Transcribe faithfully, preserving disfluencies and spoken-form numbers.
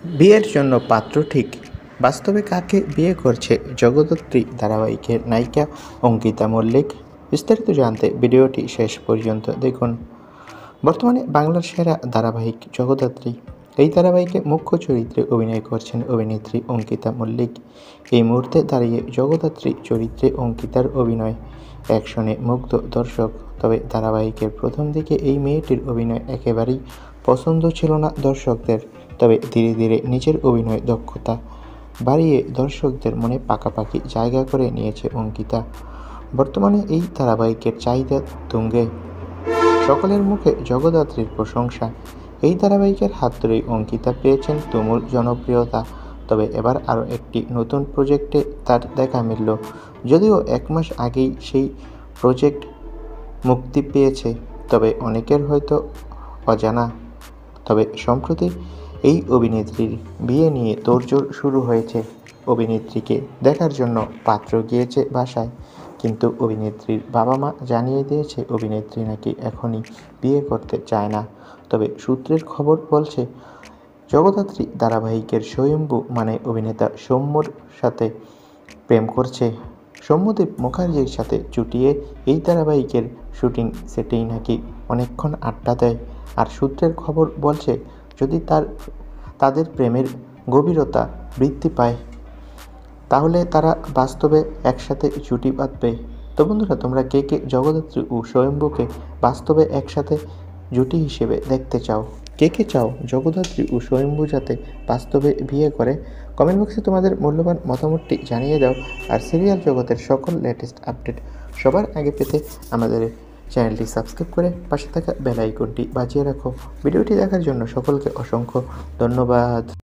বিয়ের জন্য পাত্র ঠিক। বাস্তবে কাকে বিয়ে করছে জগদ্ধাত্রী ধারাবাহিকের নায়িকা অঙ্কিতা মল্লিক? বিস্তারিত জানতে ভিডিওটি শেষ পর্যন্ত দেখুন। বর্তমানে বাংলার সেরা ধারাবাহিক জগদ্ধাত্রী। এই ধারাবাহিকে মুখ্য চরিত্রে অভিনয় করছেন অভিনেত্রী অঙ্কিতা মল্লিক। এই মুহূর্তে দাঁড়িয়ে জগদ্ধাত্রী চরিত্রে অঙ্কিতার অভিনয় অ্যাকশনে মুগ্ধ দর্শক। তবে ধারাবাহিকের প্রথম দিকে এই মেয়েটির অভিনয় একেবারেই পছন্দ ছিল না দর্শকদের। তবে ধীরে ধীরে নিজের অভিনয় দক্ষতা বাড়িয়ে দর্শকদের মনে পাকাপাকি জায়গা করে নিয়েছে অঙ্কিতা। বর্তমানে এই ধারাবাহিকের চাহিদা তুঙ্গে, সকলের মুখে জগদ্ধাত্রীর প্রশংসা। এই ধারাবাহিকের হাত ধরেই অঙ্কিতা পেয়েছেন তুমুল জনপ্রিয়তা। তবে এবার আরও একটি নতুন প্রজেক্টে তার দেখা মিলল। যদিও এক মাস আগেই সেই প্রজেক্ট মুক্তি পেয়েছে, তবে অনেকের হয়তো অজানা। তবে সম্প্রতি এই অভিনেত্রীর বিয়ে নিয়ে তোড়জোড় শুরু হয়েছে। অভিনেত্রীকে দেখার জন্য পাত্র গিয়েছে বাসায়, কিন্তু অভিনেত্রীর বাবা মা জানিয়ে দিয়েছে অভিনেত্রী নাকি এখনই বিয়ে করতে চায় না। তবে সূত্রের খবর বলছে, জগদ্ধাত্রী ধারাবাহিকের স্বয়ম্ভু মানে অভিনেতা সৌম্যর সাথে প্রেম করছে। সৌম্যদীপ মুখার্জির সাথে চুটিয়ে এই ধারাবাহিকের শুটিং সেটেই নাকি অনেকক্ষণ আড্ডা দেয়। আর সূত্রের খবর বলছে, যদি তার তাদের প্রেমের গভীরতা বৃদ্ধি পায়, তাহলে তারা বাস্তবে একসাথে জুটি বাঁধবে। তো বন্ধুরা, তোমরা কে কে জগদ্ধাত্রী ও স্বয়ম্ভুকে বাস্তবে একসাথে জুটি হিসেবে দেখতে চাও? কে কে চাও জগদ্ধাত্রী ও স্বয়ম্ভু যাতে বাস্তবে বিয়ে করে? কমেন্ট বক্সে তোমাদের মূল্যবান মতামতটি জানিয়ে দাও। আর সিরিয়াল জগতের সকল লেটেস্ট আপডেট সবার আগে পেতে আমাদের চ্যানেলটি সাবস্ক্রাইব করে পাশে থাকা বেল আইকনটি বাজিয়ে রাখো। ভিডিওটি দেখার জন্য সকলকে অসংখ্য ধন্যবাদ।